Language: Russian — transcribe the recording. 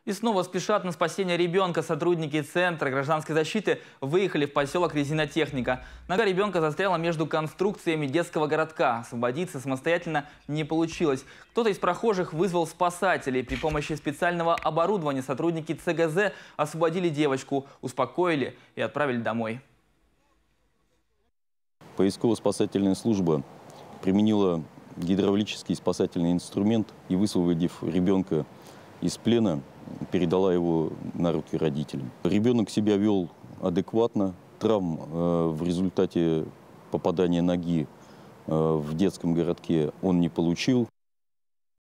И снова спешат на спасение ребенка. Сотрудники Центра гражданской защиты выехали в поселок Резинотехника. Нога ребенка застряла между конструкциями детского городка. Освободиться самостоятельно не получилось. Кто-то из прохожих вызвал спасателей. При помощи специального оборудования сотрудники ЦГЗ освободили девочку, успокоили и отправили домой. Поисково-спасательная служба применила гидравлический спасательный инструмент и, высвободив ребенка из плена, передала его на руки родителям. Ребенок себя вел адекватно. Травм в результате попадания ноги в детском городке он не получил.